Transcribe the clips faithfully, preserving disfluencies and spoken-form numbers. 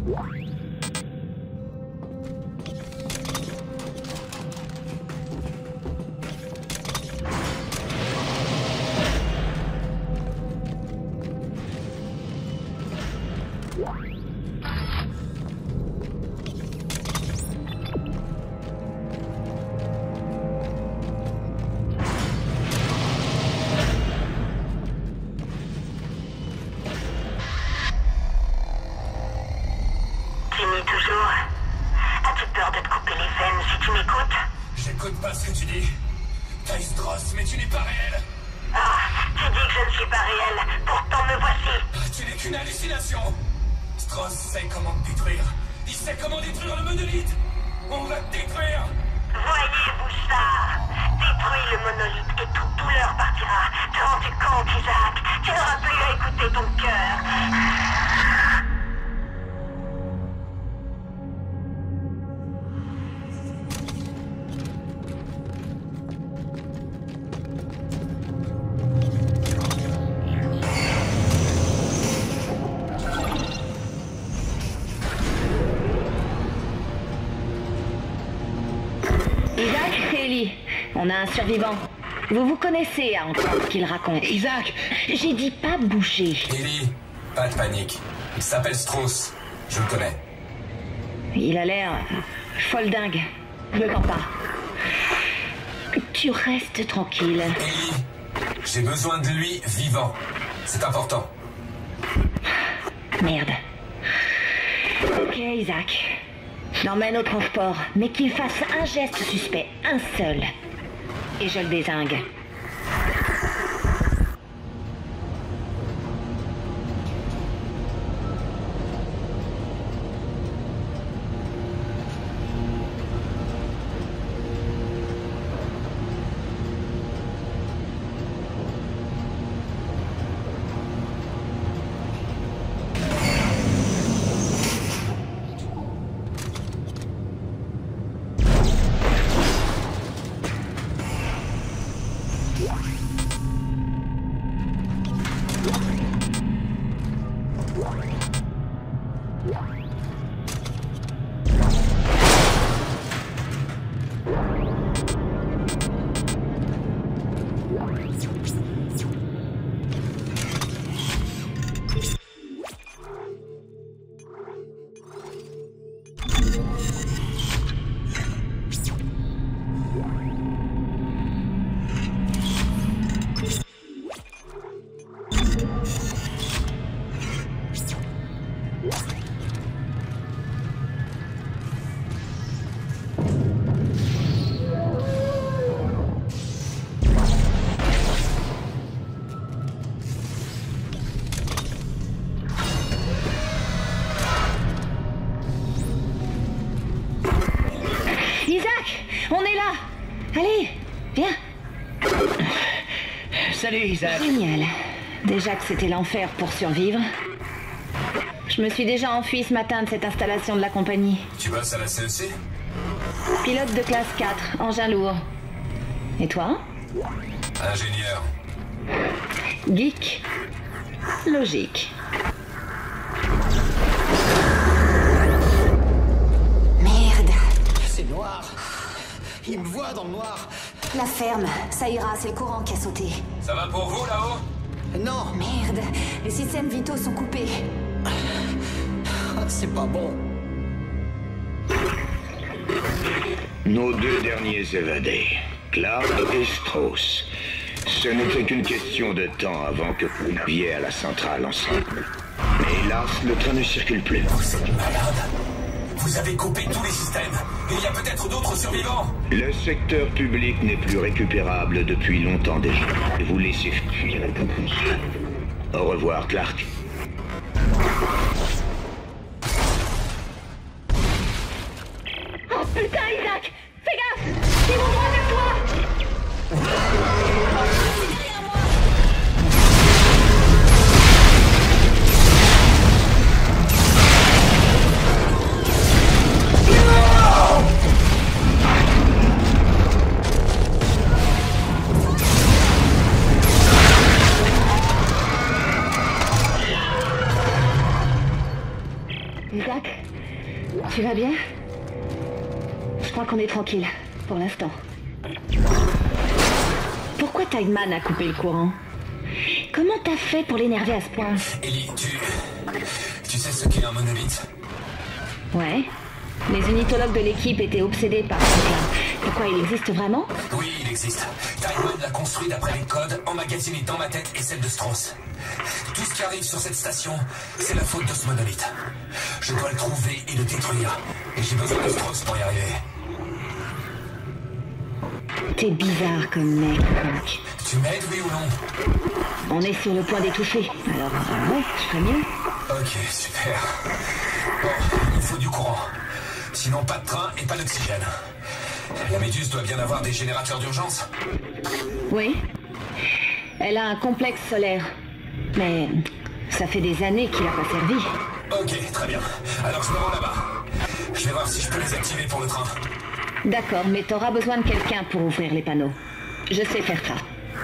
J'écoute pas ce que tu dis. T'as Stross, mais tu n'es pas réel. Ah, tu dis que je ne suis pas réel. Pourtant me voici. Ah, tu n'es qu'une hallucination. Stross sait comment te détruire. Il sait comment détruire le monolithe. On va te détruire. Voyez-vous ça? Détruis le monolithe et toute douleur partira. Te rends-tu compte, Isaac? Tu n'auras plus à écouter ton cœur. On a un survivant. Vous vous connaissez à entendre ce qu'il raconte. Isaac, j'ai dit pas bouger. Ellie, pas de panique. Il s'appelle Stross. Je le connais. Il a l'air folle dingue. Ne le vends pas. Tu restes tranquille. Ellie, j'ai besoin de lui vivant. C'est important. Merde. Ok, Isaac. L'emmène au transport, mais qu'il fasse un geste suspect, un seul. Et je le dézingue. On est là. Allez, viens. Salut, Isaac. Génial. Déjà que c'était l'enfer pour survivre. Je me suis déjà enfui ce matin de cette installation de la compagnie. Tu bosses à la C E C? Pilote de classe quatre, engin lourd. Et toi? Ingénieur. Geek. Logique. Merde. C'est noir. Il me voit dans le noir. La ferme, ça ira, c'est le courant qui a sauté. Ça va pour vous là-haut? Non. Merde, les systèmes vitaux sont coupés. C'est pas bon. Nos deux derniers évadés, Clark et Stross. Ce n'était qu'une question de temps avant que vous n'arriviez à la centrale ensemble. Mais hélas, le train ne circule plus. Vous êtes malade. Vous avez coupé tous les systèmes. Et il y a peut-être d'autres survivants. Le secteur public n'est plus récupérable depuis longtemps déjà. Vous laissez fuir les compagnies. Au revoir, Clark. Oh putain, Isaac! Fais gaffe! Ils vont droit vers toi! Isaac, tu vas bien? Je crois qu'on est tranquille, pour l'instant. Pourquoi Tideman a coupé le courant? Comment t'as fait pour l'énerver à ce point? Ellie, tu... Tu sais ce qu'est un monolithe? Ouais. Les unitologues de l'équipe étaient obsédés par ce truc-là. Pourquoi, il existe vraiment? Oui, il existe. Tideman l'a construit d'après les codes emmagasinés dans ma tête et celle de Strauss. Tout ce qui arrive sur cette station, c'est la faute de ce monolithe. Je dois le trouver et le détruire. Et j'ai besoin de Strauss pour y arriver. T'es bizarre comme mec, Frank. Tu m'aides, oui ou non? On est sur le point d'étouffer, alors euh, ouais, je ferais mieux. Ok, super. Bon, il faut du courant. Sinon, pas de train et pas d'oxygène. La Méduse doit bien avoir des générateurs d'urgence. Oui. Elle a un complexe solaire. Mais ça fait des années qu'il a pas servi. Ok, très bien. Alors je me rends là-bas. Je vais voir si je peux les activer pour le train. D'accord, mais t'auras besoin de quelqu'un pour ouvrir les panneaux. Je sais faire ça.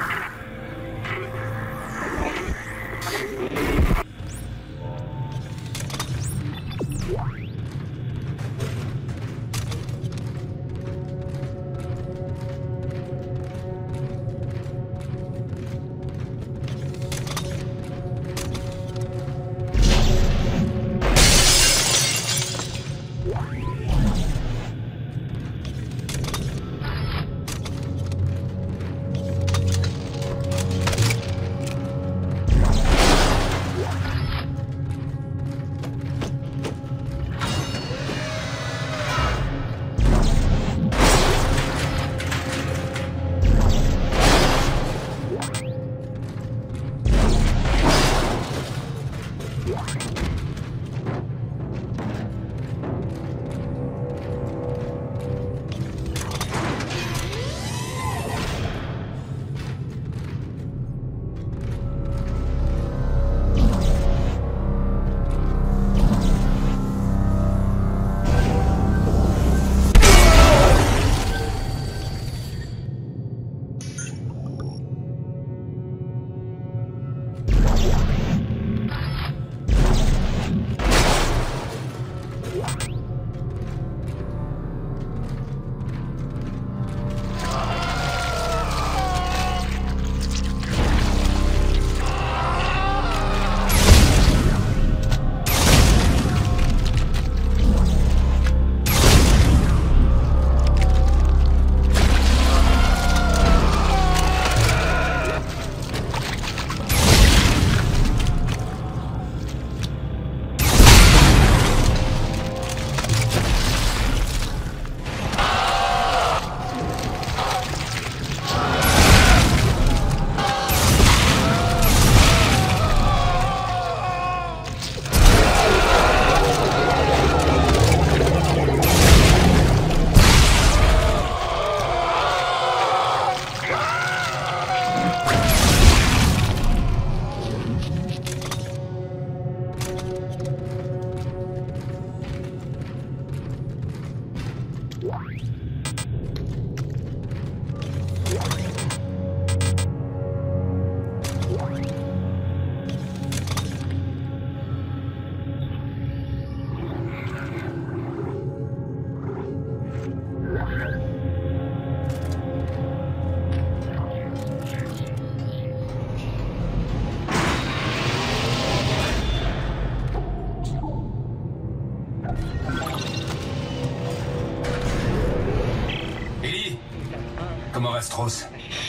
Comment va Strauss?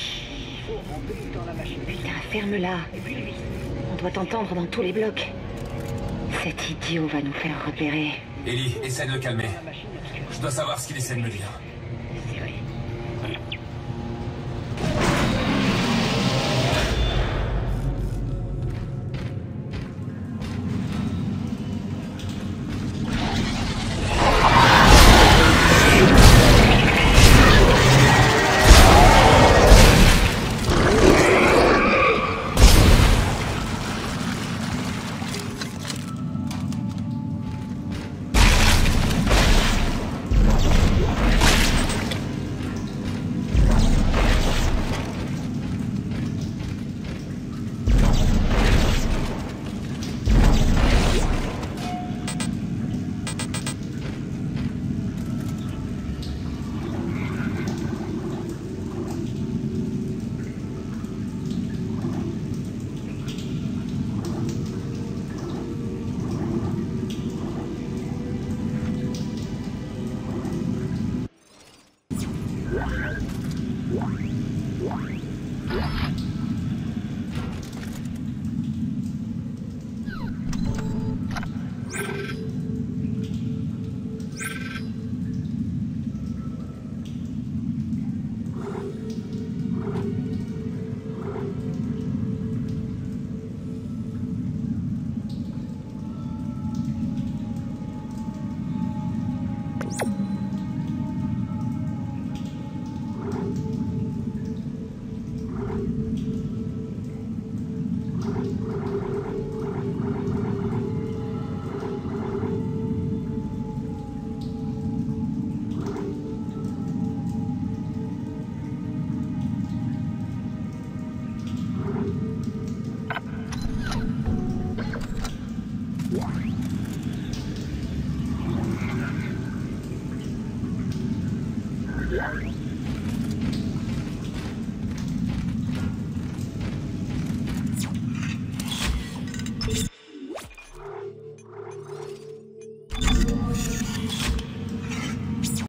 Putain, ferme-la. On doit t'entendre dans tous les blocs. Cet idiot va nous faire repérer. Ellie, essaie de le calmer. Je dois savoir ce qu'il essaie de me dire.